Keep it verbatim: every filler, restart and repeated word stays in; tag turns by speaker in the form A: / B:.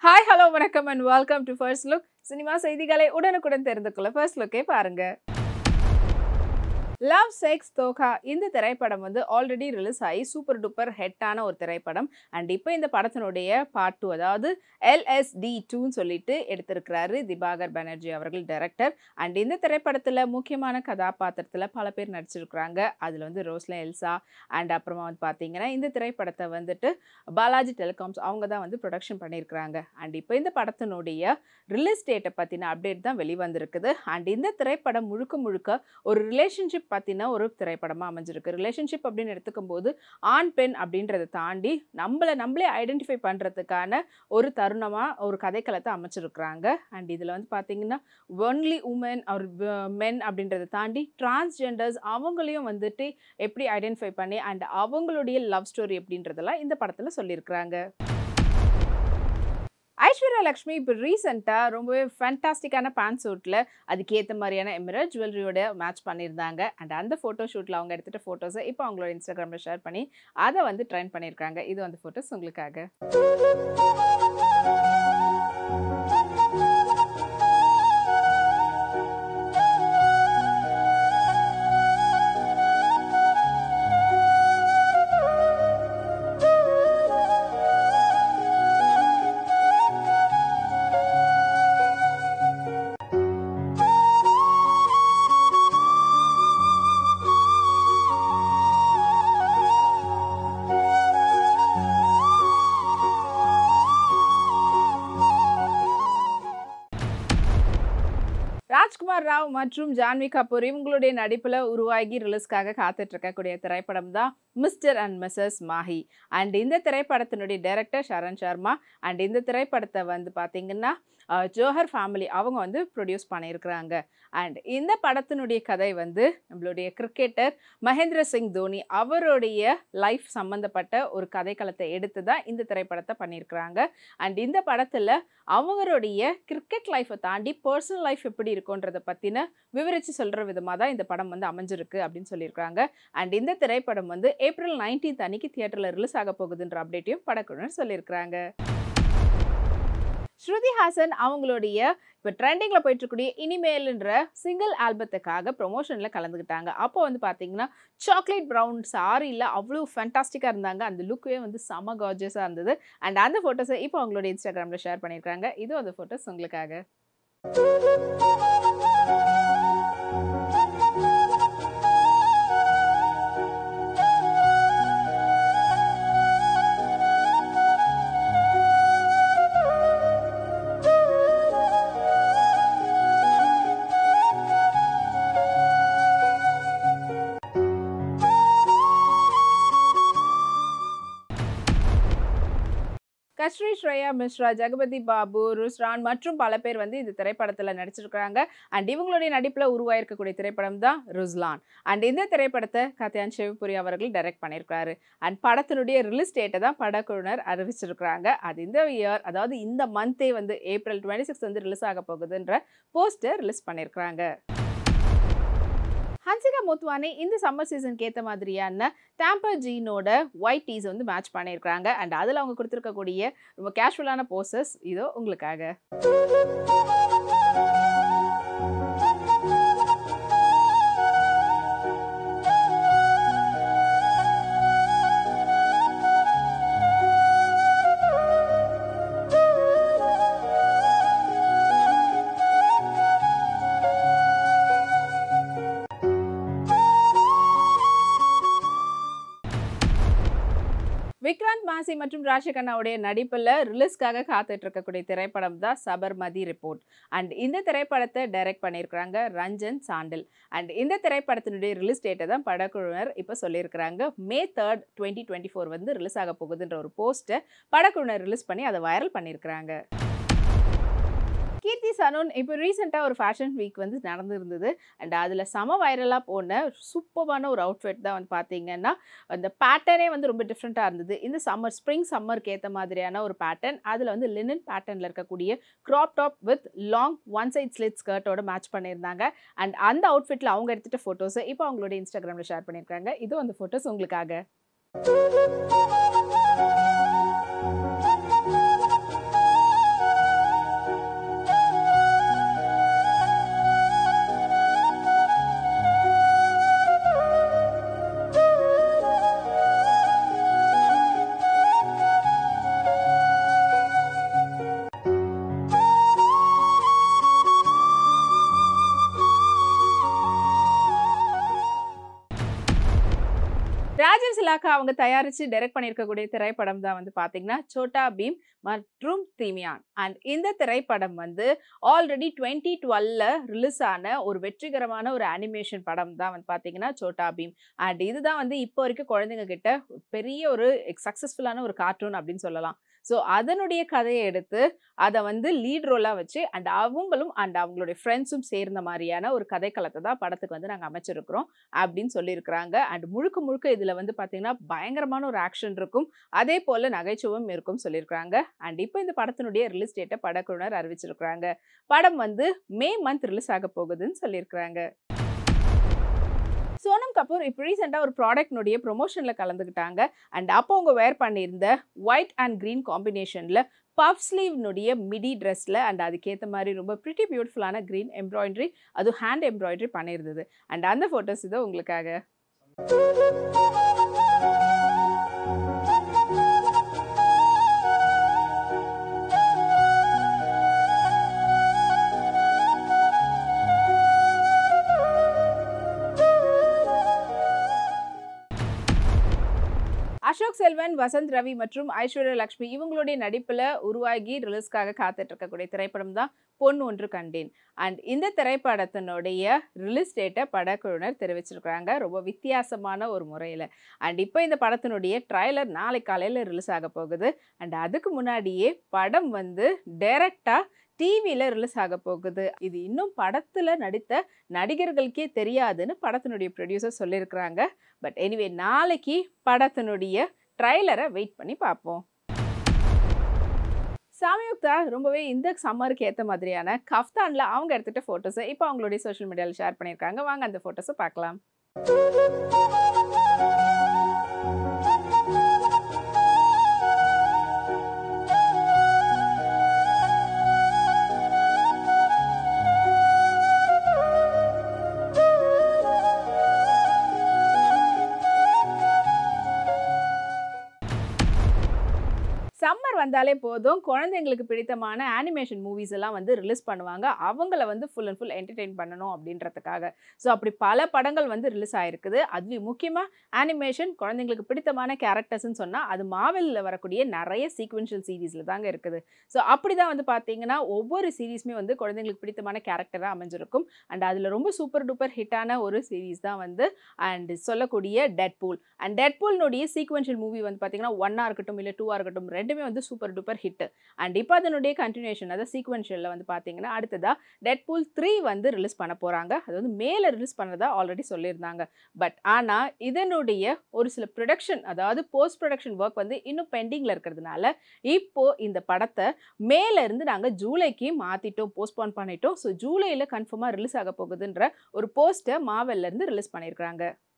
A: Hi, hello, வணக்கம் and welcome to First Look. Cinema செய்திகளை உடனுக்குடன் தெரிந்து கொள்ள First Look-ஐ பாருங்க. லவ் செக்ஸ் தோகா இந்த திரைப்படம் வந்து ஆல்ரெடி ரிலீஸ் ஆகி சூப்பர் டூப்பர் ஹெட்டான ஒரு திரைப்படம். அண்ட் இப்போ இந்த படத்தினுடைய பார்ட் டூ, அதாவது எல்எஸ்டி டூன்னு சொல்லிட்டு எடுத்திருக்கிறாரு திபாகர் பானர்ஜி அவர்கள் டைரக்டர். அண்ட் இந்த திரைப்படத்தில் முக்கியமான கதாபாத்திரத்தில் பல பேர் நடிச்சிருக்கிறாங்க. அதில் வந்து ரோஸ்லின் எல்சா அண்ட் அப்புறமா வந்து பார்த்தீங்கன்னா இந்த திரைப்படத்தை வந்துட்டு பாலாஜி டெலிகாம்ஸ் அவங்க தான் வந்து ப்ரொடக்ஷன் பண்ணியிருக்கிறாங்க. அண்ட் இப்போ இந்த படத்தினுடைய ரிலீஸ் டேட்டை பற்றின அப்டேட் தான் வெளிவந்திருக்குது. அண்ட் இந்த திரைப்படம் முழுக்க முழுக்க ஒரு ரிலேஷன்ஷிப் பற்றின ஒரு திரைப்படமாக அமைஞ்சிருக்கு. ரிலேஷன்ஷிப் அப்படின்னு எடுத்துக்கும் போது ஆண் பெண் அப்படின்றத தாண்டி நம்மளை நம்மளே ஐடென்டிஃபை பண்ணுறதுக்கான ஒரு தருணமாக ஒரு கதைக்களத்தை அமைச்சிருக்கிறாங்க. அண்ட் இதில் வந்து பார்த்தீங்கன்னா ஒன்லி உமன் ஒரு மென் அப்படின்றத தாண்டி டிரான்ஸ்ஜெண்டர்ஸ் அவங்களையும் வந்துட்டு எப்படி ஐடென்டிஃபை பண்ணி அண்ட் அவங்களுடைய லவ் ஸ்டோரி அப்படின்றதெல்லாம் இந்த படத்தில் சொல்லியிருக்கிறாங்க. ஐஸ்வர்யா லக்ஷ்மி இப்போ ரீசெண்டாக ரொம்பவே ஃபேண்டாஸ்டிக்கான பேண்ட் சூட்டில் அதுக்கேற்ற மாதிரியான எமரல்ட் ஜுவல்லரியோட மேட்ச் பண்ணியிருந்தாங்க. அண்ட் அந்த ஃபோட்டோ ஷூட்டில் அவங்க எடுத்துகிட்ட ஃபோட்டோஸை இப்போ அவங்களோட இன்ஸ்டாகிராமில் ஷேர் பண்ணி அதை வந்து ட்ரெண்ட் பண்ணியிருக்காங்க. இது அந்த ஃபோட்டோஸ் உங்களுக்காக. ராஜ்குமார் ராவ் மற்றும் ஜான்வி கபூர் இவங்களுடைய நடிப்பில் உருவாகி ரிலீஸ்க்காக காத்துட்டு இருக்கக்கூடிய திரைப்படம் தான் mister and missus Mahi. And இந்த திரைப்படத்தினுடைய டைரக்டர் ஷரண் சர்மா. அண்ட் இந்த திரைப்படத்தை வந்து பார்த்தீங்கன்னா ஜோஹர் ஃபேமிலி அவங்க வந்து ப்ரொடியூஸ் பண்ணியிருக்கிறாங்க. அண்ட் இந்த படத்தினுடைய கதை வந்து நம்மளுடைய கிரிக்கெட்டர் மகேந்திர சிங் தோனி அவருடைய லைஃப் சம்மந்தப்பட்ட ஒரு கதைக்களத்தை எடுத்து தான் இந்த திரைப்படத்தை பண்ணியிருக்கிறாங்க. அண்ட் இந்த படத்தில் அவங்களுடைய கிரிக்கெட் லைஃப்பை தாண்டி பர்சனல் லைஃப் எப்படி இருக்குன்றதை பற்றின விவரித்து சொல்கிற விதமாக தான் இந்த படம் வந்து அமைஞ்சிருக்கு அப்படின்னு சொல்லியிருக்காங்க. அண்ட் இந்த திரைப்படம் வந்து ஏப்ரல் நைன்டீன்த் அன்னைக்கு தியேட்டரில் ரிலீஸ் ஆக போகுதுன்ற அப்டேட்டையும் படக்குழுவினர் சொல்லியிருக்கிறாங்க. ஸ்ருதி ஹாசன் அவங்களுடைய இப்போ ட்ரெண்டிங்கில் போயிட்டுருக்கூடிய இனிமேல்ன்ற சிங்கிள் ஆல்பத்துக்காக ப்ரொமோஷனில் கலந்துக்கிட்டாங்க. அப்போ வந்து பார்த்தீங்கன்னா சாக்லேட் ப்ரௌன் சாரியில் அவ்வளோ ஃபேண்டாஸ்டிக்காக இருந்தாங்க. அந்த லுக்கே வந்து செம கார்ஜியஸாக இருந்தது. அண்ட் அந்த ஃபோட்டோஸை இப்போ அவங்களோட இன்ஸ்டாகிராமில் ஷேர் பண்ணியிருக்காங்க. இதுவும் அந்த ஃபோட்டோஸ் உங்களுக்காக. கஸ்ரீ ஸ்ரேயா மிஸ்ரா, ஜெகபதி பாபு, ருஸ்ரான் மற்றும் பல பேர் வந்து இந்த திரைப்படத்தில் நடிச்சிருக்கிறாங்க. அண்ட் இவங்களுடைய நடிப்பில் உருவாயிருக்கக்கூடிய திரைப்படம் தான் ருஸ்லான். அண்ட் இந்த திரைப்படத்தை கத்யான் சிவபுரி அவர்கள் டைரக்ட் பண்ணியிருக்கிறாரு. அண்ட் படத்தினுடைய ரிலீஸ் டேட்டை தான் படக்குழுவினர் அறிவிச்சிருக்கிறாங்க. அது இந்த இயர், அதாவது இந்த மந்தே வந்து ஏப்ரல் டுவெண்ட்டி சிக்ஸ் வந்து ரிலீஸ் ஆக போகுதுன்ற போஸ்டர் ரிலீஸ் பண்ணியிருக்கிறாங்க. ஹன்சிகா மோத்வானி இந்த சம்மர் சீசனுக்கு ஏற்ற மாதிரியான டேம்பர் ஜீனோட ஒயிட் டீஸ் வந்து மேட்ச் பண்ணியிருக்கிறாங்க. அண்ட் அதில் அவங்க கொடுத்துருக்கக்கூடிய ரொம்ப கேஷுவலான போசஸ் இதோ உங்களுக்காக. விக்ராந்த் மாசி மற்றும் ராஷி கண்ணாவுடைய நடிப்பில் ரிலீஸ்க்காக காத்துட்டு இருக்கக்கூடிய திரைப்படம் தான் சபர்மதி ரிப்போர்ட். அண்ட் இந்த திரைப்படத்தை டைரக்ட் பண்ணியிருக்கிறாங்க ரஞ்சன் சாண்டில். அண்ட் இந்த திரைப்படத்தினுடைய ரிலீஸ் டேட்டை தான் படக்குழுவினர் இப்போ சொல்லியிருக்கிறாங்க. May third twenty twenty four வந்து ரிலீஸ் ஆக போகுதுன்ற ஒரு போஸ்ட்டை படக்குழுவினர் ரிலீஸ் பண்ணி அதை வைரல் பண்ணியிருக்கிறாங்க. கீர்த்தி சனோன் இப்போ ரீசெண்டாக ஒரு ஃபேஷன் வீக் வந்து நடந்துருந்தது. அண்ட் அதில் செம வைரலாக போன சூப்பரான ஒரு அவுட்ஃபிட் தான் வந்து பார்த்தீங்கன்னா அந்த பேட்டர்னே வந்து ரொம்ப டிஃப்ரெண்ட்டாக இருந்தது. இந்த சம்மர் ஸ்ப்ரிங் சம்மருக்கு ஏற்ற மாதிரியான ஒரு பேட்டர்ன். அதில் வந்து லினன் பேட்டர்னில் இருக்கக்கூடிய crop top with long one side slit ஸ்கர்ட்டோட மேட்ச் பண்ணியிருந்தாங்க. அண்ட் அந்த அவுட்ஃபிட்டில் அவங்க எடுத்துகிட்ட ஃபோட்டோஸை இப்போ அவங்களோட இன்ஸ்டாகிராமில் ஷேர் பண்ணியிருக்காங்க. இதுவும் அந்த ஃபோட்டோஸ் உங்களுக்காக. பிளாக்கா அவங்க தயாரிச்சு டைரக்ட் பண்ணியிருக்கக்கூடிய திரைப்படம் தான் வந்து பார்த்தீங்கன்னா சோட்டா பீம் மற்றும் தீமியான். அண்ட் இந்த திரைப்படம் வந்து ஆல்ரெடி டுவெண்ட்டி டுவெல்ல ரிலீஸ் ஆன ஒரு வெற்றிகரமான ஒரு அனிமேஷன் படம் தான் வந்து பார்த்தீங்கன்னா சோட்டா பீம். அண்ட் இதுதான் வந்து இப்போ வரைக்கும் குழந்தைங்க கிட்ட பெரிய ஒரு சக்ஸஸ்ஃபுல்லான ஒரு கார்ட்டூன் அப்படின்னு சொல்லலாம். ஸோ அதனுடைய கதையை எடுத்து அதை வந்து லீட் ரோலாக வச்சு அண்ட் அவங்களும் அண்ட் அவங்களுடைய ஃப்ரெண்ட்ஸும் சேர்ந்த மாதிரியான ஒரு கதைக்களத்தை தான் படத்துக்கு வந்து நாங்கள் அமைச்சிருக்கிறோம் அப்படின்னு சொல்லியிருக்கிறாங்க. அண்ட் முழுக்க முழுக்க இதில் வந்து பார்த்தீங்கன்னா பயங்கரமான ஒரு ஆக்ஷன் இருக்கும், அதே போல் நகைச்சுவும் இருக்கும் சொல்லியிருக்கிறாங்க. அண்ட் இப்போ இந்த படத்தினுடைய ரிலீஸ் டேட்டை படக்குழுவினர் அறிவிச்சிருக்கிறாங்க. படம் வந்து மே மந்த் ரிலீஸ் ஆக போகுதுன்னு சொல்லியிருக்கிறாங்க. சோனம் கபூர் இப்போ ரீசெண்டாக ஒரு ப்ராடக்ட்னுடைய ப்ரொமோஷனில் கலந்துக்கிட்டாங்க. அண்ட் அப்போ அவங்க வேர் பண்ணியிருந்த ஒயிட் அண்ட் க்ரீன் காம்பினேஷனில் பஃப் ஸ்லீவ்னுடைய மிடி ட்ரெஸ்ஸில் அண்ட் அதுக்கேற்ற மாதிரி ரொம்ப ப்ரிட்டி பியூட்டிஃபுல்லான க்ரீன் எம்ப்ராய்டரி, அதுவும் ஹேண்ட் எம்ப்ராய்டரி பண்ணியிருந்தது. அண்ட் அந்த ஃபோட்டோஸ் இதோ உங்களுக்காக. அசோக் செல்வன், வசந்த் ரவி மற்றும் ஐஸ்வர்யா லட்சுமி இவங்களுடைய நடிப்பில் உருவாகி ரிலீஸ்க்காக காத்துட்டு இருக்கக்கூடிய திரைப்படம் தான் பொண்ணு ஒன்று கண்டேன். அண்ட் இந்த திரைப்படத்தினுடைய ரிலீஸ் டேட்டை படக்குழுவினர் தெரிவிச்சிருக்கிறாங்க ரொம்ப வித்தியாசமான ஒரு முறையில். அண்ட் இப்போ இந்த படத்தினுடைய ட்ரைலர் நாளை காலையில் ரிலீஸ் ஆக போகுது. அண்ட் அதுக்கு முன்னாடியே படம் வந்து டைரக்டாக டிவியில் ரிலீஸ் ஆக போகுது. இது இன்னும் படத்தில் நடித்த நடிகர்களுக்கே தெரியாதுன்னு படத்தினுடைய ப்ரொடியூசர் சொல்லியிருக்கிறாங்க. பட் எனிவே நாளைக்கு படத்தினுடைய ட்ரைலரை வெயிட் பண்ணி பார்ப்போம். சமயுக்தா ரொம்பவே இந்த சம்மருக்கு ஏற்ற மாதிரியான கஃப்தானில் அவங்க எடுத்துகிட்ட ஃபோட்டோஸை இப்போ அவங்களுடைய சோஷியல் மீடியாவில் ஷேர் பண்ணியிருக்காங்க. வாங்க அந்த ஃபோட்டோஸை பார்க்கலாம். சம்மர் வந்தாலே போதும் குழந்தைங்களுக்கு பிடித்தமான அனிமேஷன் மூவிஸ் எல்லாம் வந்து ரிலீஸ் பண்ணுவாங்க. அவங்கள வந்து ஃபுல் அண்ட் ஃபுல் என்டர்டெயின் பண்ணணும் அப்படின்றதுக்காக. ஸோ அப்படி பல படங்கள் வந்து ரிலீஸ் ஆகிருக்குது. அதுலேயும் முக்கியமாக அனிமேஷன் குழந்தைங்களுக்கு பிடித்தமான கேரக்டர்ஸ்ன்னு சொன்னால் அது மாவெலில் வரக்கூடிய நிறைய சீக்வென்ஷியல் சீரீஸில் தாங்க இருக்குது. ஸோ அப்படி தான் வந்து பார்த்தீங்கன்னா ஒவ்வொரு சீரீஸுமே வந்து குழந்தைங்களுக்கு பிடித்தமான கேரக்டராக அமைஞ்சிருக்கும். அண்ட் அதில் ரொம்ப சூப்பர் டூப்பர் ஹிட்டான ஒரு சீரீஸ் தான் வந்து அண்ட் சொல்லக்கூடிய டெட்பூல். அண்ட் டெட்பூல்னுடைய சீக்வென்ஷியல் மூவி வந்து பார்த்தீங்கன்னா ஒன்னாக இருக்கட்டும் இல்லை டூவாக இருக்கட்டும் ரெண்டுமே வந்து சூப்பர் டூப்பர் ஹிட். அண்ட் இப்போ அதனுடைய கண்டினியூஷன் அதாவது சீக்வென்ஷியலில் வந்து பார்த்தீங்கன்னா அடுத்ததாக டெட்பூல் த்ரீ வந்து ரிலீஸ் பண்ண போகிறாங்க. அது வந்து மேலே ரிலீஸ் பண்ணதா ஆல்ரெடி சொல்லியிருந்தாங்க. பட் ஆனால் இதனுடைய ஒரு சில ப்ரொடக்ஷன் அதாவது போஸ்ட் ப்ரொடக்ஷன் ஒர்க் வந்து இன்னும் பெண்டிங்கில் இருக்கிறதுனால இப்போது இந்த படத்தை மேலேருந்து நாங்கள் ஜூலைக்கு மாற்றிட்டோம், போஸ்ட்போன் பண்ணிட்டோம். ஸோ ஜூலையில் கன்ஃபார்மாக ரிலீஸ் ஆக போகுதுன்ற ஒரு போஸ்ட்டை மாவெல்லேருந்து ரிலீஸ் பண்ணியிருக்கிறாங்க.